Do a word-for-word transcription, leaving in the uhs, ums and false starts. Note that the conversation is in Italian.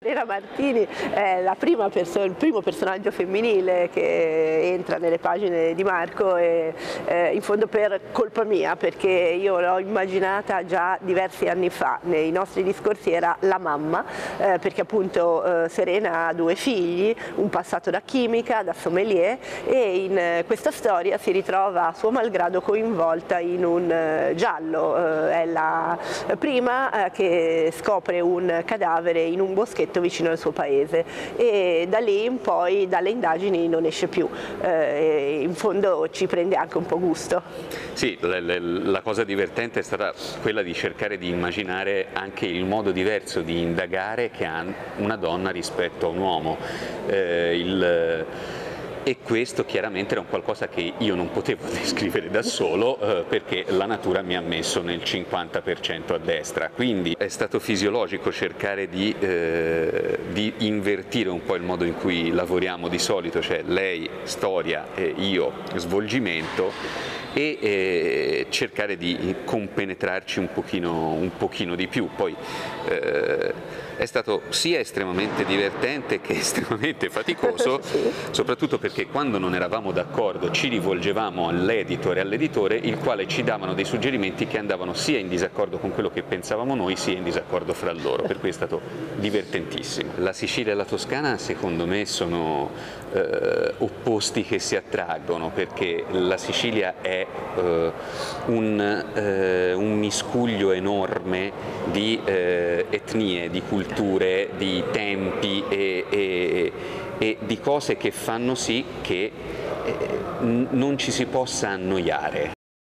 Serena Martini è la prima il primo personaggio femminile che entra nelle pagine di Marco e eh, in fondo per colpa mia, perché io l'ho immaginata già diversi anni fa. Nei nostri discorsi era la mamma, eh, perché appunto eh, Serena ha due figli, un passato da chimica, da sommelier, e in eh, questa storia si ritrova a suo malgrado coinvolta in un eh, giallo. Eh, è la prima eh, che scopre un cadavere in un boschetto vicino al suo paese e da lì in poi dalle indagini non esce più, eh, in fondo ci prende anche un po' gusto. Sì, la, la, la cosa divertente è stata quella di cercare di immaginare anche il modo diverso di indagare che ha una donna rispetto a un uomo. Eh, il, E questo chiaramente era un qualcosa che io non potevo descrivere da solo eh, perché la natura mi ha messo nel cinquanta per cento a destra, quindi è stato fisiologico cercare di, eh, di invertire un po' il modo in cui lavoriamo di solito, cioè lei storia e io svolgimento, e eh, cercare di compenetrarci un pochino, un pochino di più. Poi eh, è stato sia estremamente divertente che estremamente faticoso, soprattutto perché quando non eravamo d'accordo ci rivolgevamo all'editor e all'editore, il quale ci davano dei suggerimenti che andavano sia in disaccordo con quello che pensavamo noi, sia in disaccordo fra loro, per cui è stato divertentissimo. La Sicilia e la Toscana secondo me sono eh, opposti che si attraggono, perché la Sicilia è eh, un, eh, un miscuglio enorme di eh, etnie, di culture, di tempi e, e, e di cose che fanno sì che eh, non ci si possa annoiare.